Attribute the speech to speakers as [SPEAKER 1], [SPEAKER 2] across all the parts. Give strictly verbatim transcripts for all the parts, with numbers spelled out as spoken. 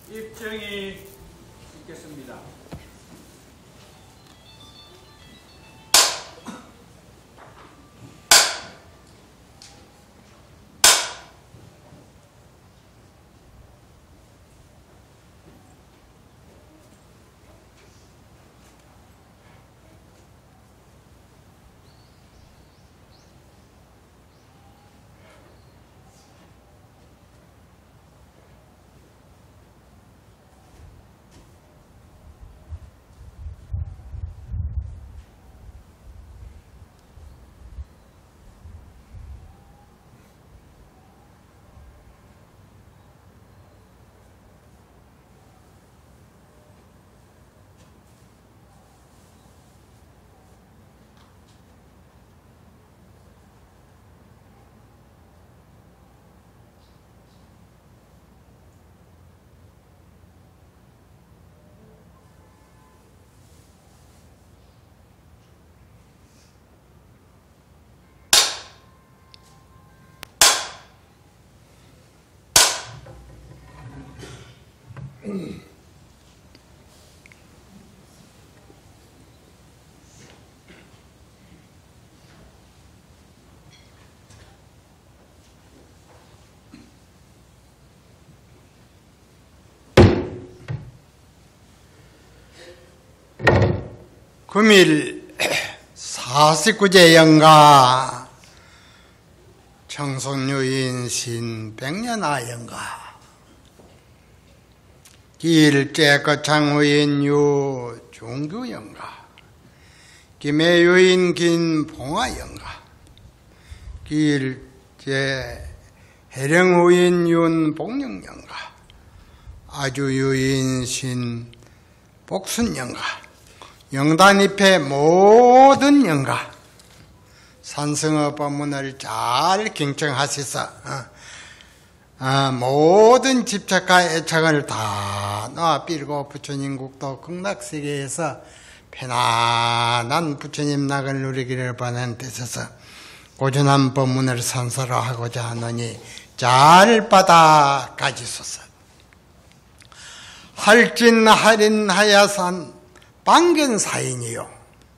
[SPEAKER 1] 입증이 있겠습니다.
[SPEAKER 2] 금일 사십구 제 영가 청송유인 신백년아 영가 길제 거창후인 유 중규 영가 김해유인 긴봉화 영가 길제 해령후인 윤복령 영가 아주유인 신복순 영가 영단잎의 모든 영가 산성어 법문을 잘 경청하셔서 어, 어, 모든 집착과 애착을 다 놓아 빌고 부처님 국도 극락세계에서 편안한 부처님 낙을 누리기를 바라는 뜻에서 고전한 법문을 선서로 하고자 하노니 잘 받아 가지소서. 할진 할인하야산 방견사인이요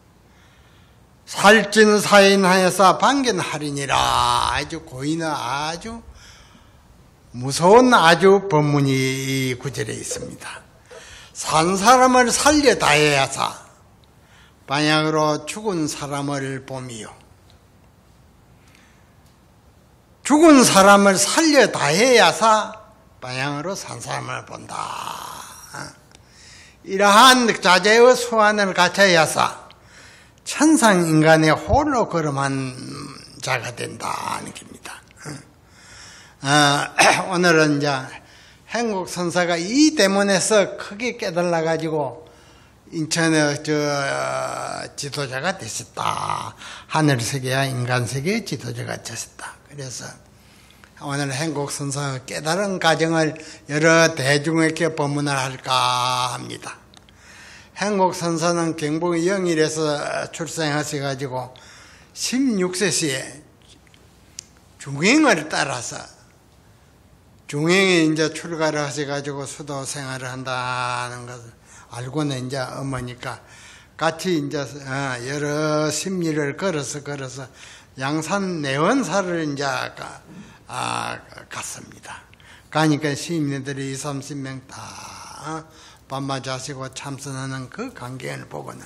[SPEAKER 2] 살진사인하여서 방견할인이라 아주 고인의 아주 무서운 아주 법문이 이 구절에 있습니다. 산 사람을 살려 다해야사 방향으로 죽은 사람을 봄이요 죽은 사람을 살려 다해야사 방향으로 산 사람을 본다. 이러한 자제의 수완을 갖춰야사 천상인간의 홀로 걸음한 자가 된다는 겁니다. 어, 오늘은 이제 행국선사가 이 대문에서 크게 깨달아가지고 인천의 저 지도자가 되셨다. 하늘세계와 인간세계의 지도자가 되셨다. 그래서 오늘 행국선사가 깨달은 과정을 여러 대중에게 법문을 할까 합니다. 행국선사는 경북 영일에서 출생하셔가지고 십육 세 시에 중행을 따라서 중행에 이제 출가를 하셔가지고 수도 생활을 한다는 것을 알고는 이제 어머니까 같이 이제 여러 심리를 걸어서 걸어서 양산 내원사를 이제 아, 갔습니다. 가니까 시민들이 이삼십 명 다 밤마 자시고 참선하는 그 광경을 보고는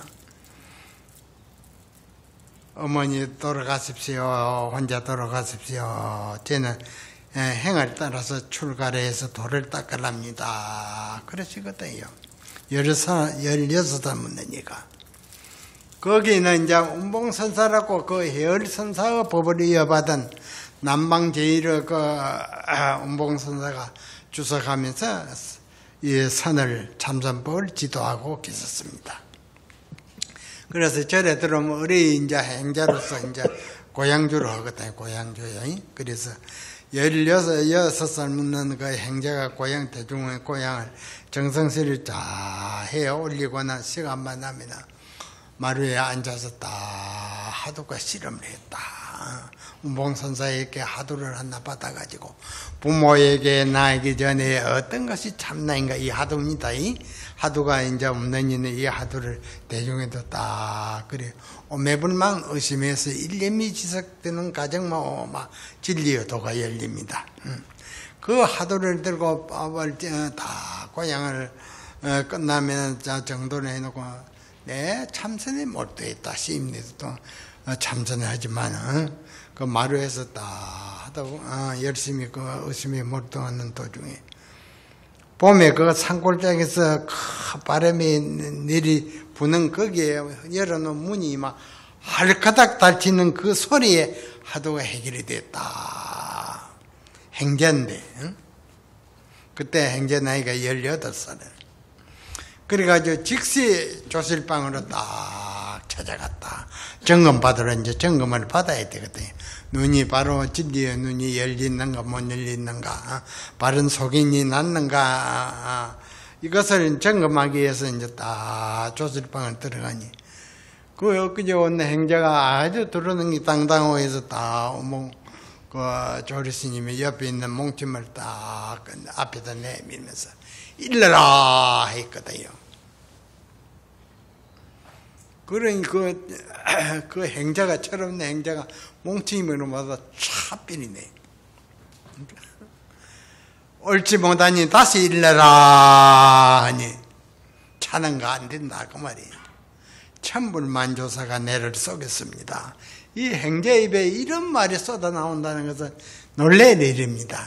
[SPEAKER 2] 어머니 돌아가십시오. 혼자 돌아가십시오. 저는 행을 따라서 출가를 해서 돌을 닦으랍니다. 그러시거든요. 열여섯 문내니까. 거기는 이제 운봉선사라고 그 해열선사의 법을 이어받은 남방제일의 그 운봉선사가 주석하면서 이 선을 참선법을 지도하고 계셨습니다. 그래서 절에 들어오면 어리 이제 행자로서 이제 고향주를 하거든요. 고향주요. 그래서 열여섯, 여섯 살 묻는 그 행자가 고향, 대중의 고향을 정성스레 잘 해 올리거나 시간만 나면 마루에 앉아서 다 하도가 실험을 했다. 운봉선사에게 하도를 하나 받아가지고 부모에게 나기 전에 어떤 것이 참나인가 이 하도입니다. 이 하도가 이제 없는 이는 이 하도를 대중에도 딱 그래 오매불망 의심해서 일념이 지속되는 가정만 막 진리의 도가 열립니다. 그 하도를 들고 밥을 다 고향을 끝나면 정도를 해놓고 네 참선에 몰두했다 시임내도 참선을 하지만 그 마루에서 딱 하다고 열심히 그 의심에 몰두하는 도중에 봄에 그 산골짜기에서 큰 바람이 내리 부는 거기에 열어놓은 문이 막 할가닥 닫히는 그 소리에 하도가 해결이 됐다. 행제인데 응? 그때 행제 나이가 열여덟 살에 그래가지고 즉시 조실방으로 딱 찾아갔다. 점검 받으러 이제 점검을 받아야 되거든요. 눈이 바로 진리의 눈이 열리는가 못 열리는가, 바른 속인이 났는가, 이것을 점검하기 위해서 이제 딱 조실방을 들어가니 그 엊그제 온 행자가 아주 들어오는 게 당당해서 딱 뭐 그 조리스님이 옆에 있는 몽침을 딱 앞에다 내밀면서 일러라 했거든요. 그러니 그, 그 행자가, 철없는 행자가 몽침으로 마다 차삐리네. 옳지 못하니 다시 일러라 하니 차는가 안 된다 그 말이에요. 천불만조사가 내를 쏘겠습니다. 이 행자 입에 이런 말이 쏟아 나온다는 것은 놀랄 일입니다.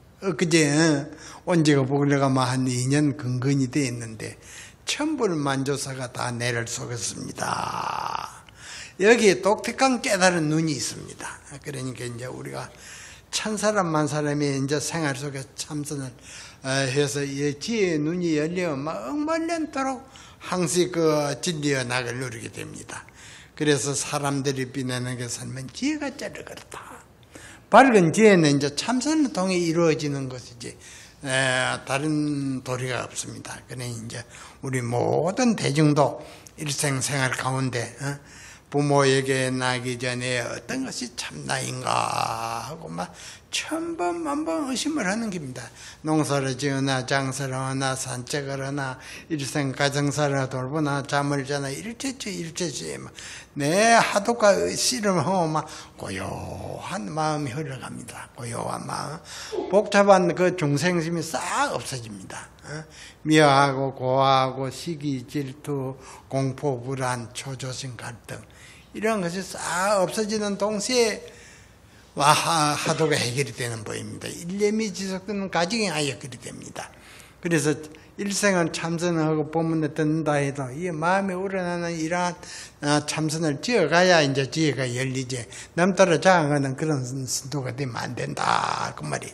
[SPEAKER 2] 엊그제 온 지가 보려가 한 이 년 근근이 되어 있는데 천불만조사가 다 내를 쏘겠습니다. 여기에 독특한 깨달은 눈이 있습니다. 그러니까 이제 우리가 천 사람 만 사람이 이제 생활 속에 참선을 해서 이 지혜의 눈이 열리면 막 억만년도록 항시 그 진리의 낙을 누리게 됩니다. 그래서 사람들이 빛내는 게 삶은 지혜가 제일 그렇다. 밝은 지혜는 이제 참선을 통해 이루어지는 것이지 에, 다른 도리가 없습니다. 그러니 이제 우리 모든 대중도 일생생활 가운데 어? 부모에게 나기 전에 어떤 것이 참나인가 하고 막 천번 만번 의심을 하는 겁니다. 농사를 지으나 장사를 하나 산책을 하나 일생 가정사를 돌보나 잠을 자나 일체치 일체치 내 하도가 씨름하고 막 고요한 마음이 흘러갑니다. 고요한 마음 복잡한 그 중생심이 싹 없어집니다. 미워하고 고하고 시기 질투 공포 불안 초조심 갈등 이런 것이 싹 없어지는 동시에 와 하도가 해결이 되는 법입니다. 일념이 지속되는 과정이 아예 그리 됩니다. 그래서 일생은 참선을 하고 법문을 듣는다 해도 이 마음에 우러나는 이러한 참선을 지어가야 이제 지혜가 열리지 남따라 자아가는 그런 신도가 되면 안 된다 그 말이에요.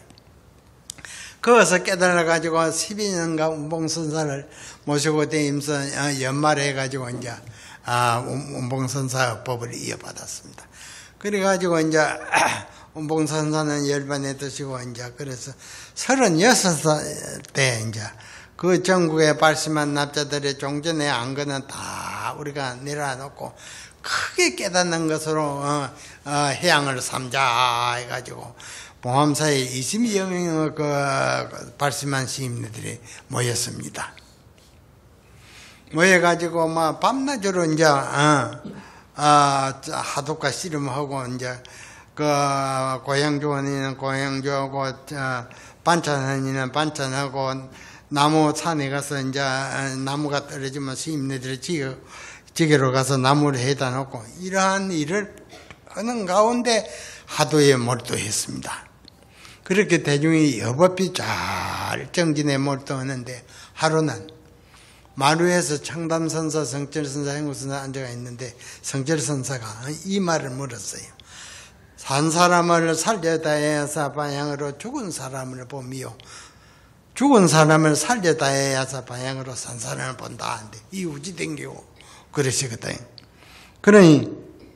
[SPEAKER 2] 거기서 깨달아가지고 십이 년간 운봉선사를 모시고 대임서 연말해가지고 이제 아, 운봉선사 법을 이어받았습니다. 그래가지고 이제 운봉선사는 열반에 드시고 이제 그래서 서른여섯 살 때 이제 그 전국에 발심한 납자들의 종전의 안건은 다 우리가 내려놓고 크게 깨닫는 것으로 어, 어, 해양을 삼자 해가지고 봉암사에 이십여 명의 그 발심한 시인들이 모였습니다. 모여가지고 막 밤낮으로 이제 어, 어, 하도가 씨름하고 이제 그 고향조원이는 고향조하고 어, 반찬하니는 반찬하고 나무 산에 가서 이제 나무가 떨어지면 시인들이 지게, 지게로 가서 나무를 해다 놓고 이러한 일을 하는 가운데 하도에 몰두했습니다. 그렇게 대중이 여법이 잘 정진에 몰두하는데 하루는 마루에서 청담선사, 성철선사, 행구선사 앉아가 있는데 성철선사가 이 말을 물었어요. 산 사람을 살려다 해야사 방향으로 죽은 사람을 보미요. 죽은 사람을 살려다 해야사 방향으로 산 사람을 본다 하는데 이 우지 댕기고 그러시거든. 그러니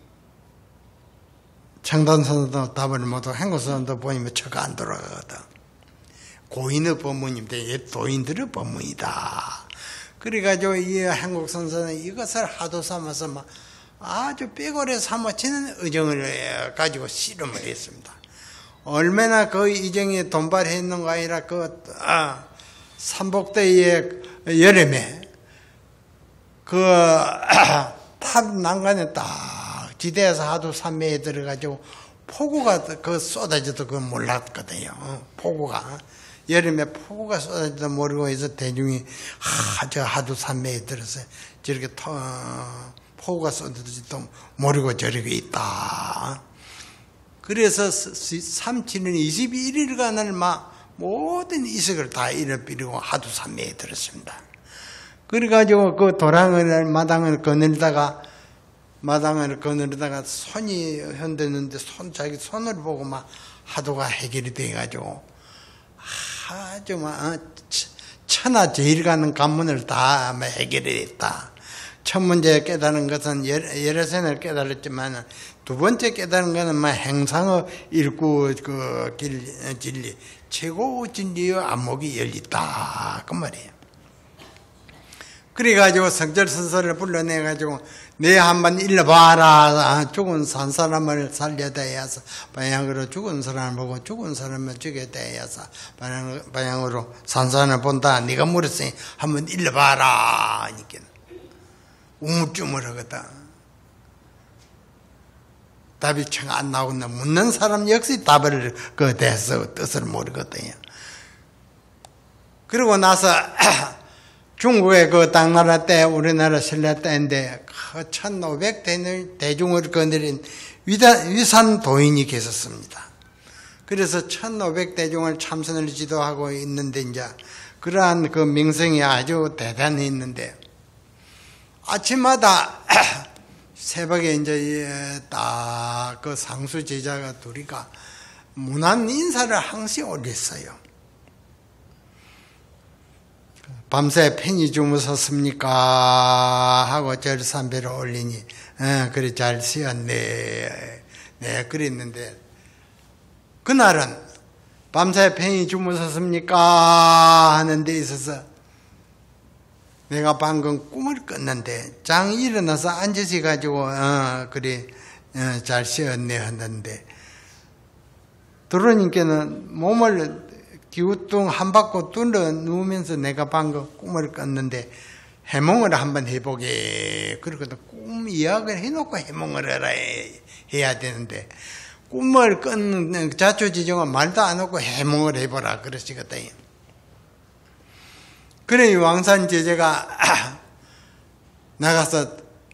[SPEAKER 2] 청담선사도 답을 못하고 행구선사도 보이면 처가 안 돌아가거든. 고인의 법문인데 도인들의 법문이다. 그래가지고 이 한국선사는 이것을 하도 삼아서 막 아주 뼈고래 사무치는 의정을 가지고 씨름을 했습니다. 얼마나 그 이정이 돈발했는가 아니라 그 아, 삼복대의 여름에 그 탑 난간에 딱 지대에서 하도 산매에 들어가지고 폭우가 그 쏟아져도 그 몰랐거든요. 폭우가 여름에 폭우가 쏟아져도 모르고 해서 대중이 하, 저 하도 산매에 들어서 저렇게 터, 폭우가 쏟아져도 모르고 저렇게 있다. 그래서 삼칠년 이십일 일간을 막 모든 이색을 다 잃어버리고 하도 산매에 들었습니다. 그래가지고 그 도랑을 마당을 거느리다가 마당을 거느리다가 손이 흔드는데 손 자기 손을 보고 막 하도가 해결이 돼가지고 아주 막 천하 제일 가는 관문을 다 해결이 됐다. 첫 문제 깨달은 것은 여러 선을 깨달았지만 두 번째 깨달은 것은 막 행상의 일구 그 진리 최고 진리의 안목이 열렸다 그 말이에요. 그래가지고 성철선서를 불러내가지고 내 한번 일러봐라. 죽은 산 사람을 살려다 해서 방향으로 죽은 사람을 보고 죽은 사람을 죽였다 해서 방향으로 산 사람을 본다. 네가 물었으니 한번 일러봐라. 이렇게 우물쭈물하거든. 답이 청 안 나오거든. 묻는 사람 역시 답을 그 대해서 뜻을 모르거든요. 그러고 나서 중국의 그 당나라 때 우리나라 신라 때인데 그 천오백 대중을 거느린 위단, 위산 도인이 계셨습니다. 그래서 천오백 대중을 참선을 지도하고 있는데 이제 그러한 그 명성이 아주 대단히 있는데 아침마다 새벽에 이제 딱 그 상수 제자가 둘이가 문안 인사를 항상 올렸어요. 밤새 편히 주무셨습니까? 하고 절삼배를 올리니, 어, 그래, 잘 쉬었네. 네, 그랬는데, 그날은 밤새 편히 주무셨습니까? 하는 데 있어서 내가 방금 꿈을 꿨는데, 장 일어나서 앉으시 가지고, 어, 그래, 어, 잘 쉬었네. 하는데, 도로님께는 몸을 기우뚱 한 바퀴 뚫어 누우면서 내가 방금 꿈을 꿨는데 해몽을 한번 해보게. 그러거든. 꿈 이야기를 해놓고 해몽을 해라 해야 되는데 꿈을 꾼 자초지종은 말도 안 하고 해몽을 해보라 그러시거든. 그래 왕산 제자가 나가서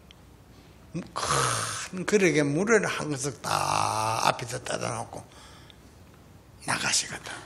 [SPEAKER 2] 큰 그릇에 물을 한 그릇 다 앞에서 따다 놓고 나가시거든.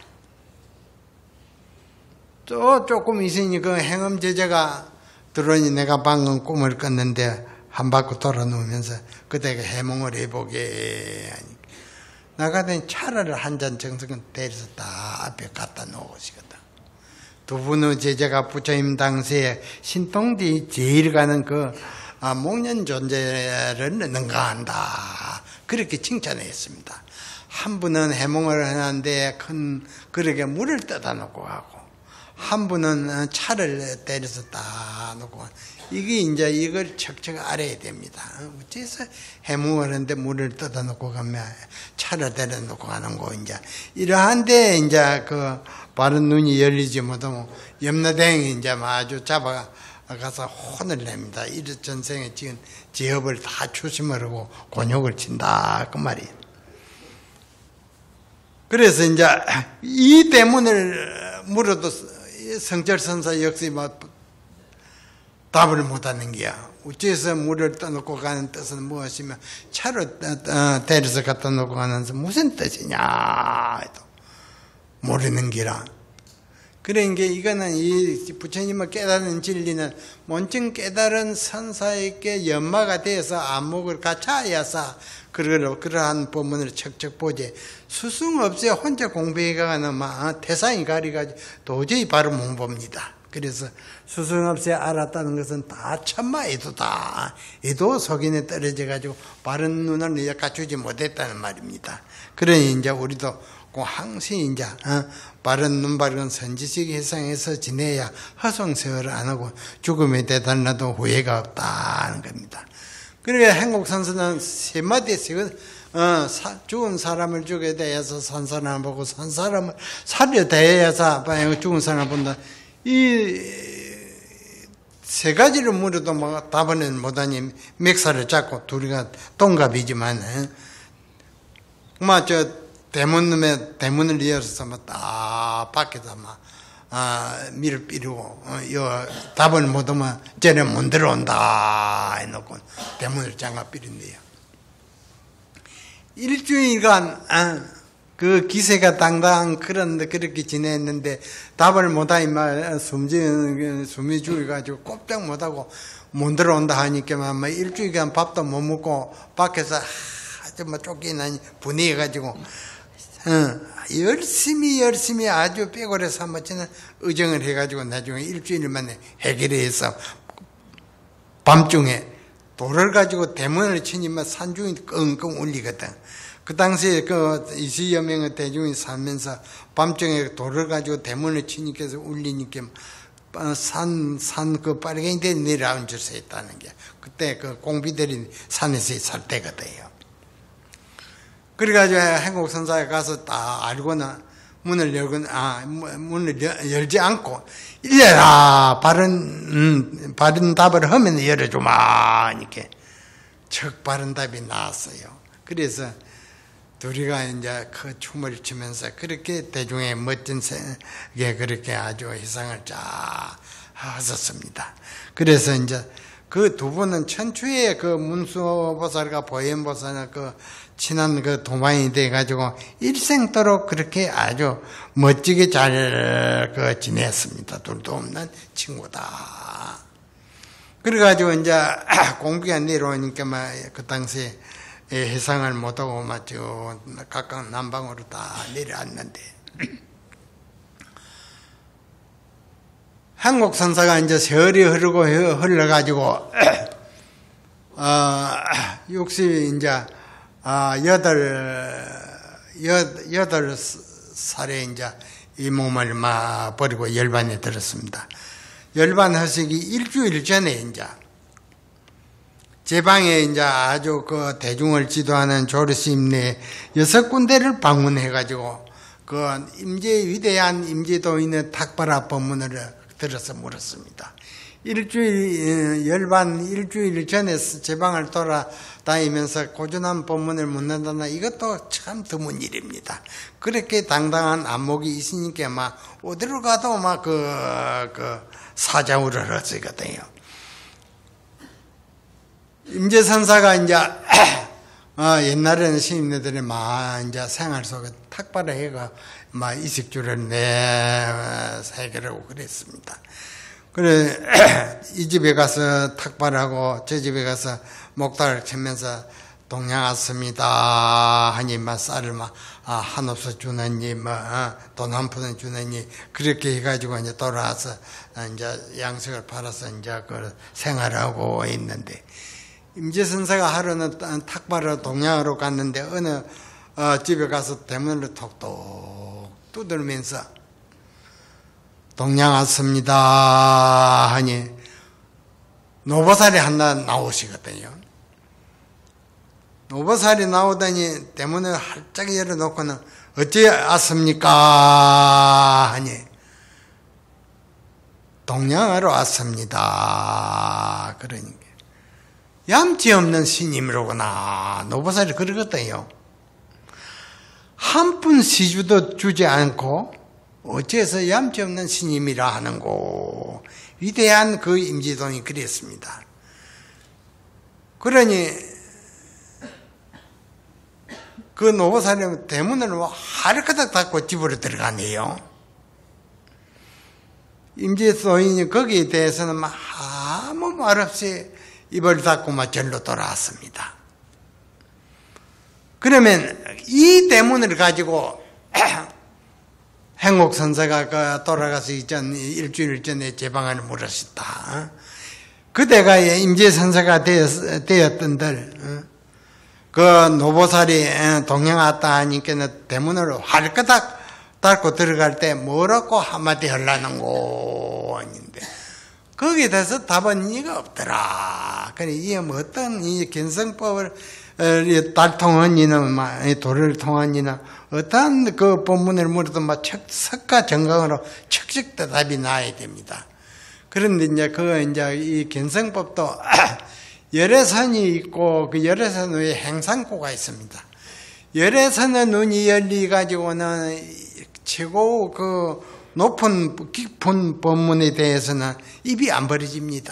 [SPEAKER 2] 또 조금 있으니 그 행엄 제자가 들어오니 내가 방금 꿈을 꿨는데 한 바퀴 돌아 누우면서 그대가 해몽을 해보게 하니 나가더니 차를 한 잔 정성은 데려서 다 앞에 갖다 놓으시거든. 두 분의 제자가 부처님 당시에 신통디 제일 가는 그 아, 목련 존재를 능가한다. 그렇게 칭찬했습니다. 한 분은 해몽을 하는데 큰 그릇에 물을 떠다 놓고 가고 한 분은 차를 때려서 딱 놓고 이게 이제 이걸 척척 알아야 됩니다. 어째서 해몽을 하는데 물을 떠다 놓고 가면 차를 때려 놓고 가는 거 이제 이러한데 이제 그 바른 눈이 열리지 못하면 염라대행이 이제 아주 잡아 가서 혼을 냅니다. 이 전생에 지은 죄업을 다 추심을 하고 곤욕을 친다 그 말이에요. 그래서 이제 이 때문을 물어도 성철선사 역시 뭐 답을 못하는 게야. 어째서 물을 떠놓고 가는 뜻은 무엇이며 차로 데려서 갖다 놓고 가는 것은 무슨 뜻이냐 모르는 기라. 그러니까 이거는 이 부처님을 깨달은 진리는 먼저 깨달은 선사에게 연마가 되어서 안목을 갖춰야사 그러한 법문을 척척 보지 스승 없이 혼자 공부해가는 막 태상이 가리가지고 도저히 바로 못 봅니다. 그래서 스승 없이 알았다는 것은 다 천마에도다. 에도 속인에 떨어져가지고 바른 눈을 갖추지 못했다는 말입니다. 그러니 이제 우리도 항상 이제 어, 바른 눈 바른 선지식 해상에서 지내야 허송세월을 안 하고 죽음에 대달라도 후회가 없다는 겁니다. 그러니까 행곡선서는 세 마디 세 어, 사, 죽은 사람을 죽여야 대해서 산 사람을 보고 산 사람을 살려 대해서 죽은 사람을 본다. 이 세 가지를 물어도 뭐 답은 못하니 맥살을 잡고 둘이가 동갑이지만 막 저 대문에 대문을 열어서 막딱 밖에서 막 아, 밀을 삐르고 어, 요 답을 못하면 쟤네 못 들어온다 해놓고 대문을 잠가 삐른대요. 일주일간 아, 그 기세가 당당 그런데 그렇게 지냈는데 답을 못하니 막 숨지 숨이 죽어가지고 꼼짝 못하고 못 들어온다 하니까 막 일주일간 밥도 못 먹고 밖에서 아주 뭐 쫓기나니 분해가지고 어, 열심히 열심히 아주 빼고래서 한번 저는 의정을 해가지고 나중에 일주일 만에 해결해서 밤중에 돌을 가지고 대문을 치니만 산중이 끙끙 울리거든. 그 당시에 그 이십여 명의 대중이 살면서 밤중에 돌을 가지고 대문을 치니까 울리니까 산, 산 그 빨갱이들이 내려앉아서 했다는 게 그때 그 공비들이 산에서 살 때거든요. 그래가지고 행곡선사에 가서 딱 알고는 문을 열고, 아, 문을 열지 않고, 이래라! 바른, 음, 바른 답을 하면 열어주마! 이렇게. 척 바른 답이 나왔어요. 그래서 둘이가 이제 그 춤을 추면서 그렇게 대중의 멋진 세계 그렇게 아주 희상을 쫙 하셨습니다. 그래서 이제 그 두 분은 천추에 그 문수보살과 보현보살과 그 친한 그 동반이 돼가지고 일생도록 그렇게 아주 멋지게 잘 그 지냈습니다. 둘도 없는 친구다. 그래가지고 이제 공비가 내려오니까 막 그 당시에 해상을 못하고 막저 각각 남방으로 다 내려왔는데 한국 선사가 이제 세월이 흐르고 흘러가지고 어, 육십 이제 아 여덟 여 여덟 살에 이제 이 몸을 막 버리고 열반에 들었습니다. 열반 하시기 일주일 전에 이제 제 방에 이제 아주 그 대중을 지도하는 조르스님네 여섯 군데를 방문해가지고 그 임재 위대한 임재도인의 탁발아 법문을 들어서 물었습니다. 일주일 열반 일주일 전에 제 방을 돌아다니면서 고전한 법문을 묻는다나 이것도 참 드문 일입니다. 그렇게 당당한 안목이 있으니까 막 어디로 가도 막 그 그 사자우를 하시거든요. 임재선사가 이제 어, 옛날에는 스님네들이 막 이제 생활 속에 탁발을 해가 막 이식주를 내 해결하고 그랬습니다. 그래 이 집에 가서 탁발하고 저 집에 가서 목탁을 치면서 동양 왔습니다 하니 막 쌀을 막 아, 한 옵서 주느니 뭐돈 한 푼은 주느니 그렇게 해가지고 이제 돌아와서 이제 양식을 팔아서 이제 그 생활하고 있는데. 임재선사가 하루는 탁발하러 동양으로 갔는데 어느 어, 집에 가서 대문을 톡톡 두들면서 동양 왔습니다 하니 노보살이 하나 나오시거든요. 노보살이 나오더니 대문을 활짝 열어놓고는 어찌 왔습니까 하니 동양하러 왔습니다. 그러니까 얌치 없는 스님이로구나. 노보살이 그러거든요. 한 푼 시주도 주지 않고 어째서 얌치 없는 스님이라 하는고. 위대한 그 임지동이 그랬습니다. 그러니 그 노보살이 대문을 하르카닥 닫고 집으로 들어가네요. 임지도인이 거기에 대해서는 막 아무 말 없이 입을 닫고 막 절로 돌아왔습니다. 그러면 이 대문을 가지고 행곡선사가 돌아가서 이전 일주일 전에 제 방안을 물었었다. 그대가 임재선사가 되었던들 그 노보살이 동양 왔다 하니까 대문을 활거닥 닫고 들어갈 때 뭐라고 한마디 하려는고 했는데 거기에 대해서 답은 이가 없더라. 그래, 이게 뭐 어떤 이 견성법을, 달 통한 이나, 도를 통한 이나, 어떤 그 본문을 물어도 막 석가 정강으로 척척 대답이 나야 됩니다. 그런데 이제 그 이제 이 견성법도 열애선이 있고 그 열애선 위에 행상고가 있습니다. 열애선의 눈이 열리 가지고는 최고 그 높은 깊은 법문에 대해서는 입이 안 벌어집니다.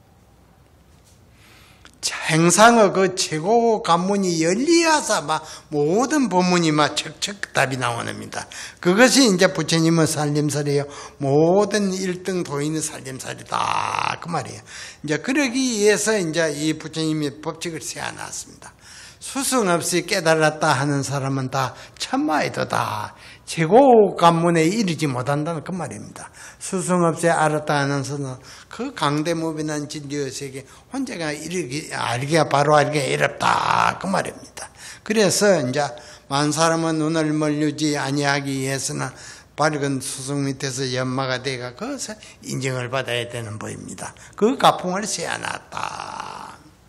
[SPEAKER 2] 행상의 그 최고 관문이 열리어서 막 모든 법문이 막 척척 답이 나옵니다. 그것이 이제 부처님의 살림살이에요. 모든 일등 도인의 살림살이다. 그 말이에요. 이제 그러기 위해서 이제 이 부처님이 법칙을 세워놨습니다. 수승 없이 깨달았다 하는 사람은 다 천마에도다. 최고 관문에 이르지 못한다는 그 말입니다. 수승 없이 알았다 하는 사람은 그 강대무비난 진리의 세계 혼자가 이르기, 알기가 바로 알기가 어렵다. 그 말입니다. 그래서 이제 많은 사람은 눈을 멀리지 아니하기 위해서는 밝은 수승 밑에서 연마가 되가 거기서 인정을 받아야 되는 법입니다. 그 가풍을 세워놨다.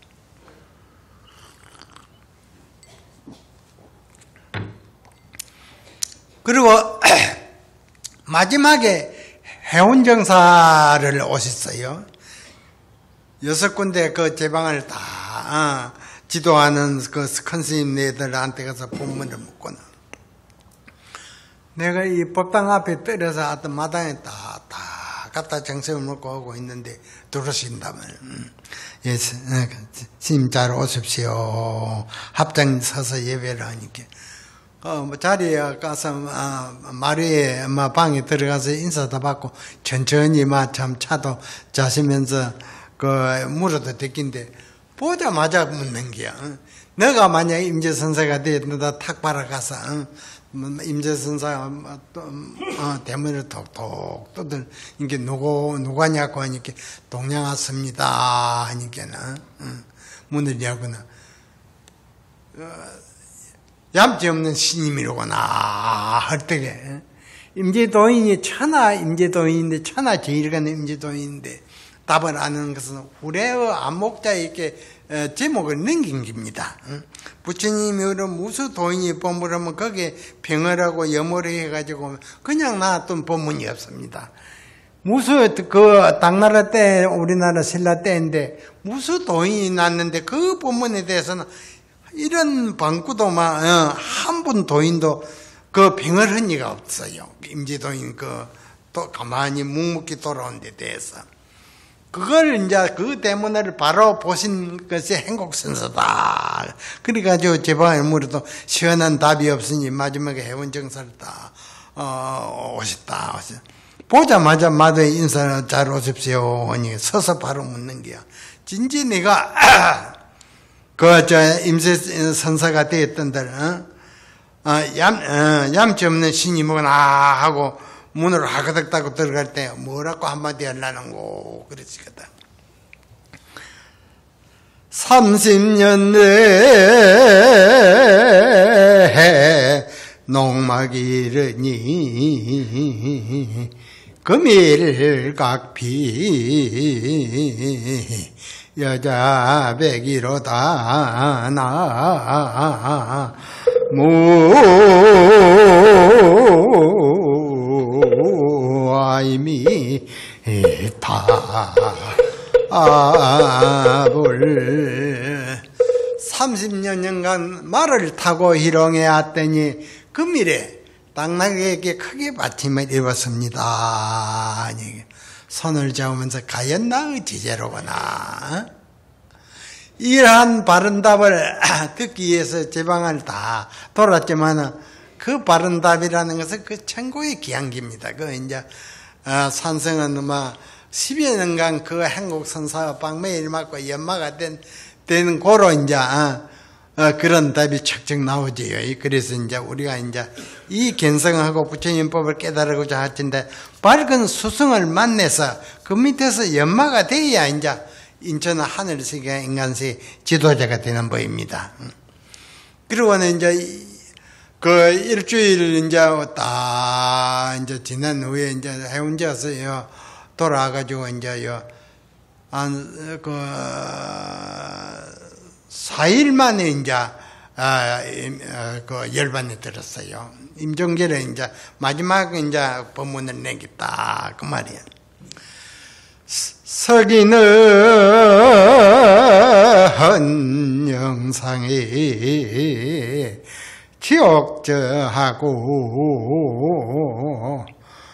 [SPEAKER 2] 그리고 마지막에 해운정사를 오셨어요. 여섯 군데 그 제방을 다 어, 지도하는 그 큰 스님네들한테 가서 법문을 묻고는 내가 이 법당 앞에 떨어서 어떤 마당에 다, 다 갖다 정성을 먹고 오고 있는데 들어오신다면 음, 예, 스님 잘 오십시오. 합장 서서 예배를 하니까 어, 뭐 자리에 가서, 아, 마루에, 뭐, 방에 들어가서 인사도 받고, 천천히, 막, 참, 차도 자시면서, 그, 물어도 됐긴데, 보자마자 묻는 거야. 어? 너가 만약 임재선사가 돼, 너다 탁 바라가서, 어? 임재선사, 어, 대문을 톡톡 떠들, 이게 누구, 누가냐고 하니까, 동양 왔습니다. 하니까는, 어? 문을 열거나, 어, 얌지 없는 스님이로구나 할 때에 임재도인이 천하 임재도인인데 천하 제일 가는 임재도인인데 답을 아는 것은 후래의 안목자에게 제목을 넘긴 겁니다. 부처님이 그런 무수 도인이 법문하면 거기에 병을하고 염호를 해가지고 그냥 나왔던 법문이 없습니다. 무수 그 당나라 때 우리나라 신라 때인데 무수 도인이 났는데 그 법문에 대해서는 이런 방구도 막, 어, 한 분 도인도 그 병을 한 이가 없어요. 임재도인 그, 또 가만히 묵묵히 돌아온 데 대해서. 그걸 이제 그 대문을 바로 보신 것이 행곡선서다. 그래가지고 제방을 물어도 시원한 답이 없으니 마지막에 해운정사를 다, 어, 오셨다. 오셨다. 보자마자 마다에 인사 잘 오십시오. 하니 서서 바로 묻는 거야. 진지 내가, 그, 저, 임세 선사가 되었던들, 어? 어, 얌, 어, 얌치 없는 신이뭐나 하고 문으로 하그덕 따고 들어갈 때 뭐라고 한마디 하려는 거, 그랬거든. 삼십 년 내에 농막이 이르니 금일각비 여자 백이로다 나 무아이미 타불 삼십 년간 말을 타고 희롱해 왔더니 금일에 당나귀에게 크게 받침을 입었습니다. 손을 잡으면서 가연나의 지제로구나. 이러한 바른 답을 듣기 위해서 제방을 다 돌았지만 그 바른 답이라는 것은 그 천고의 기양기입니다. 그 이제 산성은 뭐 십여 년간 그 행곡선사와 방매일 맞고 연마가 된 되는 고로 이제 어, 그런 답이 척척 나오지요. 그래서 이제 우리가 이제 이 견성하고 부처님법을 깨달으고자 하는데 밝은 수승을 만나서 그 밑에서 연마가 돼야 이제 인천 하늘세계 인간세 지도자가 되는 법입니다. 그리고는 이제 그 일주일 이제 딱 이제 지난 후에 이제 해운지에서 돌아와가지고 이제 요 한, 그, 사 일 만에 이제, 아, 그 열반에 들었어요. 임종결에 이제 마지막 이제 법문을 내겠다. 그 말이에요. 서기는 영상에 지옥저하고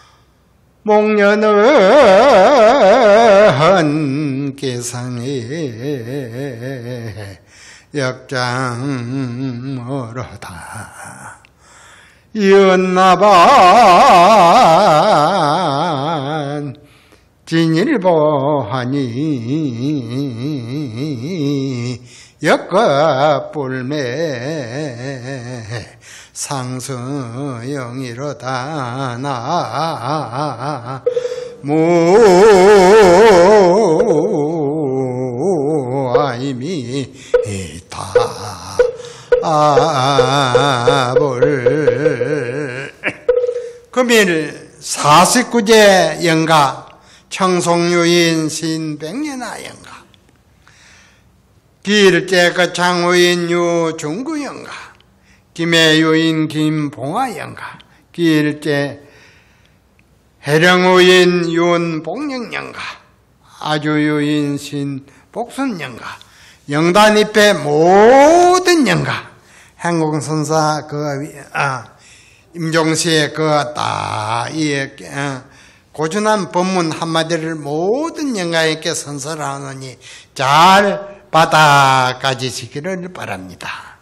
[SPEAKER 2] 목련은 개상에 역장으로다 이었나반 진일보하니 역과불매 상수영이로다 나 무아임이다 아볼 금일 사십구 제 영가 청송유인 신백년아 영가 길제 거창우인 유중구 영가 김해유인 김봉화 영가 길제 해령우인 윤봉영 영가 아주유인 신복순 영가 영단입회 모든 영가 행공선사 그 아, 임종시의 그따이 어, 고준한 법문 한마디를 모든 영가에게 선설하노니 잘 받아 가지시기를 바랍니다.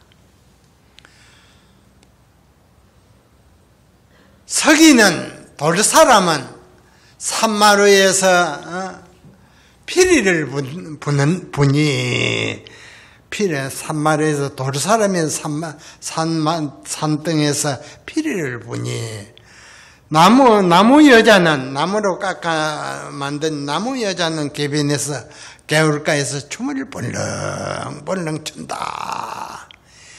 [SPEAKER 2] 서기는 돌사람은 산마루에서 어, 피리를 부는 분이 피리 산마루에서 돌사람이 산마 산만 산등에서 피리를 부니 나무 나무 여자는 나무로 깎아 만든 나무 여자는 개변에서 개울가에서 춤을 벌렁벌렁 춘다.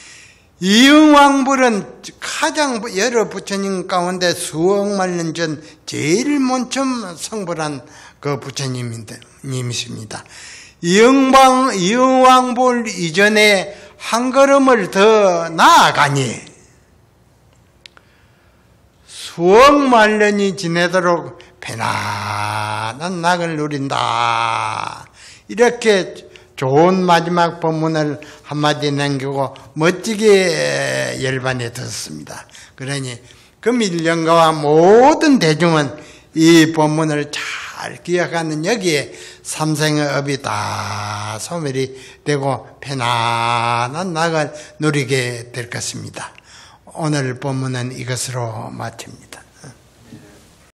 [SPEAKER 2] 이응왕불은 가장 여러 부처님 가운데 수억만 년 전 제일 먼저 성불한 그 부처님이십니다. 이응왕, 이응왕불 이전에 한 걸음을 더 나아가니 수억만 년이 지내도록 편안한 낙을 누린다. 이렇게 좋은 마지막 법문을 한마디 남기고 멋지게 열반에 듣습니다. 그러니 금일영가와 모든 대중은 이 법문을 잘 기억하는 여기에 삼생의 업이 다 소멸이 되고 편안한 낙을 누리게 될 것입니다. 오늘 법문은 이것으로 마칩니다.